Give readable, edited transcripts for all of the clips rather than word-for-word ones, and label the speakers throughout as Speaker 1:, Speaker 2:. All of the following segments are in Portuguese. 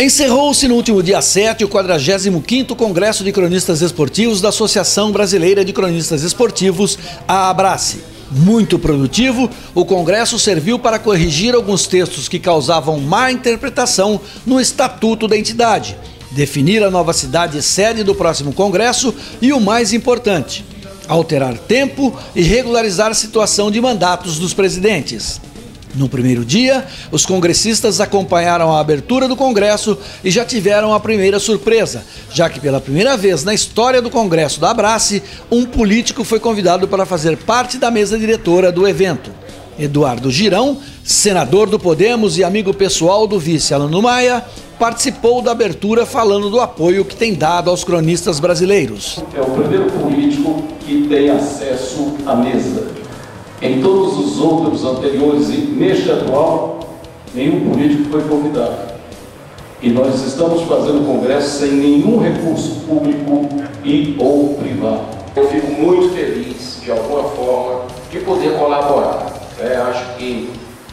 Speaker 1: Encerrou-se no último dia 7 o 45º Congresso de Cronistas Esportivos da Associação Brasileira de Cronistas Esportivos, a Abrace. Muito produtivo, o Congresso serviu para corrigir alguns textos que causavam má interpretação no Estatuto da entidade, definir a nova cidade sede do próximo Congresso e, o mais importante, alterar tempo e regularizar a situação de mandatos dos presidentes. No primeiro dia, os congressistas acompanharam a abertura do Congresso e já tiveram a primeira surpresa, já que pela primeira vez na história do Congresso da Abrace, um político foi convidado para fazer parte da mesa diretora do evento. Eduardo Girão, senador do Podemos e amigo pessoal do vice Alano Maia, participou da abertura falando do apoio que tem dado aos cronistas brasileiros.
Speaker 2: É o primeiro político que tem acesso à mesa. Em todos os outros anteriores e neste atual, nenhum político foi convidado. E nós estamos fazendo o Congresso sem nenhum recurso público e ou privado.
Speaker 3: Eu fico muito feliz, de alguma forma, de poder colaborar. Acho que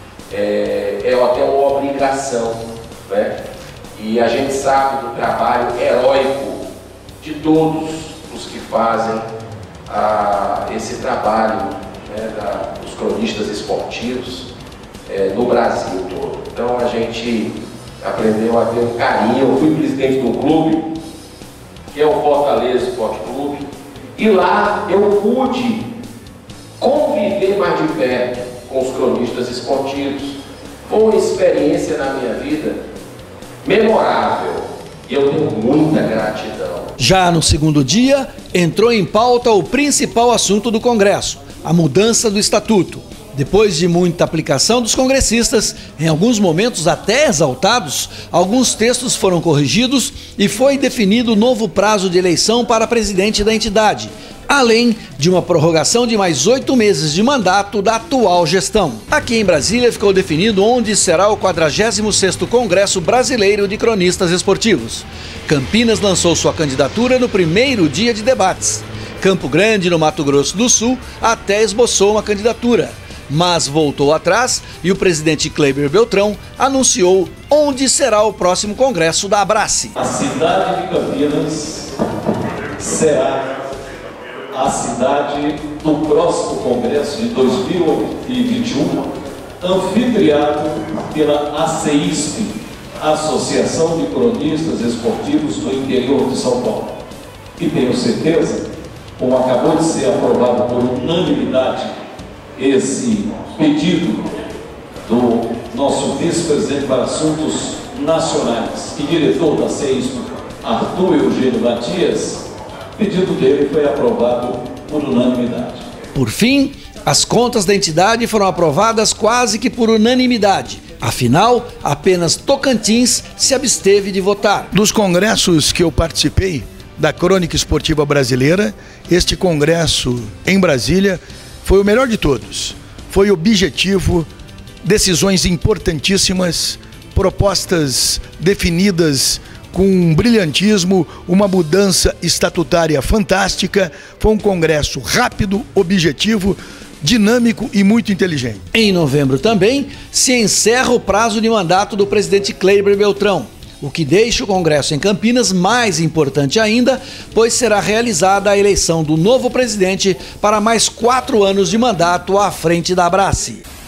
Speaker 3: é até uma obrigação, né? E a gente sabe do trabalho heróico de todos os que fazem esse trabalho, dos cronistas esportivos no Brasil todo. Então a gente aprendeu a ter um carinho. Eu fui presidente do clube, que é o Fortaleza Esporte Clube, e lá eu pude conviver mais de perto com os cronistas esportivos. Foi uma experiência na minha vida memorável e eu tenho muita gratidão.
Speaker 1: Já no segundo dia, entrou em pauta o principal assunto do Congresso: a mudança do Estatuto. Depois de muita aplicação dos congressistas, em alguns momentos até exaltados, alguns textos foram corrigidos e foi definido novo prazo de eleição para presidente da entidade, além de uma prorrogação de mais 8 meses de mandato da atual gestão. Aqui em Brasília ficou definido onde será o 46º Congresso Brasileiro de Cronistas Esportivos. Campinas lançou sua candidatura no primeiro dia de debates. Campo Grande, no Mato Grosso do Sul, até esboçou uma candidatura, mas voltou atrás e o presidente Kleber Beltrão anunciou onde será o próximo congresso da Abrace.
Speaker 2: A cidade de Campinas será a cidade do próximo congresso de 2021, anfitriado pela ACEISP, Associação de Cronistas Esportivos do Interior de São Paulo. E tenho certeza, como acabou de ser aprovado por unanimidade esse pedido do nosso vice-presidente para assuntos nacionais e diretor da CEISP, Arthur Eugênio Matias, o pedido dele foi aprovado por unanimidade.
Speaker 1: Por fim, as contas da entidade foram aprovadas quase que por unanimidade. Afinal, apenas Tocantins se absteve de votar.
Speaker 4: Dos congressos que eu participei da Crônica Esportiva Brasileira, este congresso em Brasília foi o melhor de todos. Foi objetivo, decisões importantíssimas, propostas definidas com um brilhantismo, uma mudança estatutária fantástica. Foi um congresso rápido, objetivo, dinâmico e muito inteligente.
Speaker 1: Em novembro também se encerra o prazo de mandato do presidente Kleber Beltrão, o que deixa o Congresso em Campinas mais importante ainda, pois será realizada a eleição do novo presidente para mais 4 anos de mandato à frente da Abrace.